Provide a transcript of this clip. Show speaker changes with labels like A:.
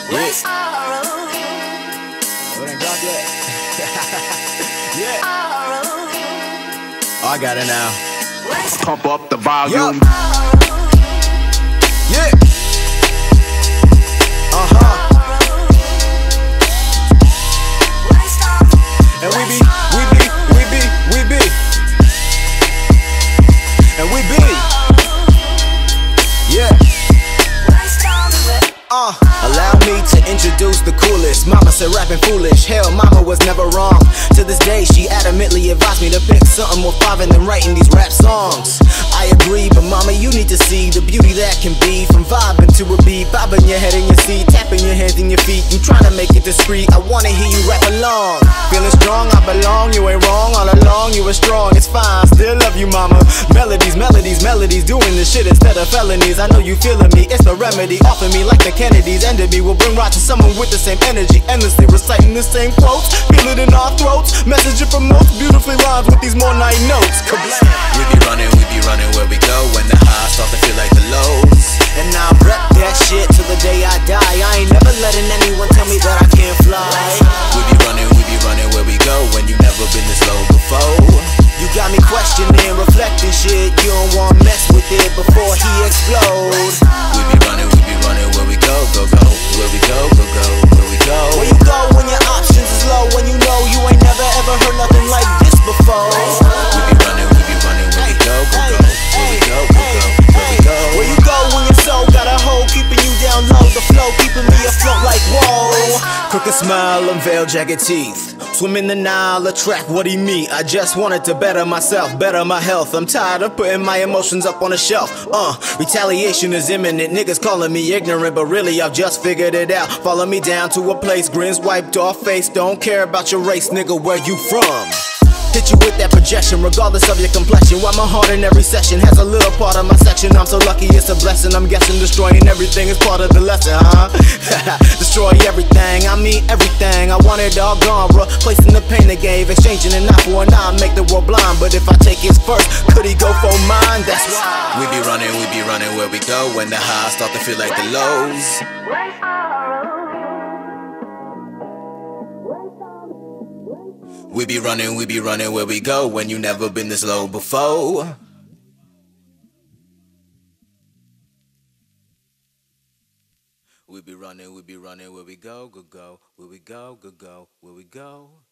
A: Yeah. Oh, it ain't dropped yet. Yeah. Oh, I got it now.
B: Pump up the volume.
A: Yup. Yeah. And we be. And we be. Yeah. Allow me to introduce the coolest. Mama said rapping foolish. Hell, mama was never wrong. To this day, she adamantly advised me to pick something more thriving than writing these rap songs. I agree, but mama, you need to see the beauty that can be from vibing to a beat, bobbing your head in your seat, tapping your hands in your feet. You trying to make it discreet, I wanna hear you rap along. Feeling strong, I belong, you ain't wrong. All along, you were strong, it's fine, still love you, mama. Melodies, doing this shit instead of felonies. I know you feeling me, it's the remedy. Offer me like the Kennedys, ended me. We'll bring right to someone with the same energy, endlessly reciting the same quotes. Feel it in our throats, message it promotes, beautifully rhymes with these more night notes. Kablam!
C: We be running where we go when the highs start to feel like the lows.
A: And I'll rep that shit till the day I die. I ain't never letting anyone tell me that I can't fly.
C: We be running where we go when you never been this low before.
A: You got me questioning, reflecting shit. You don't wanna mess with it before he explode.
C: We be running where we go, where we go, where we go.
A: Where you go when your options is low, when you know you ain't never ever heard nothing like this before.
C: We be running where we go, where we go, where we go.
A: Where you go when your soul got a hold, keeping you down low, the flow keeping me afloat like whoa. Crooked smile, unveiled jagged teeth. Swim in the Nile, attract what he meet. I just wanted to better myself, better my health. I'm tired of putting my emotions up on a shelf. Retaliation is imminent. Niggas calling me ignorant, but really I've just figured it out. Follow me down to a place, grins wiped off face. Don't care about your race, nigga, where you from? Hit you with that projection, regardless of your complexion. Why my heart in every session has a little part of my section. I'm so lucky it's a blessing. I'm guessing destroying everything is part of the lesson, huh? Destroy everything, I mean everything. I want it all gone, bro. Placing the pain they gave, exchanging an eye for an eye, make the world blind. But if I take his first, could he go for mine? That's why
C: we be running where we go when the highs start to feel like the lows. We be running where we go when you never been this low before. We be running where we go, where we go, where we go.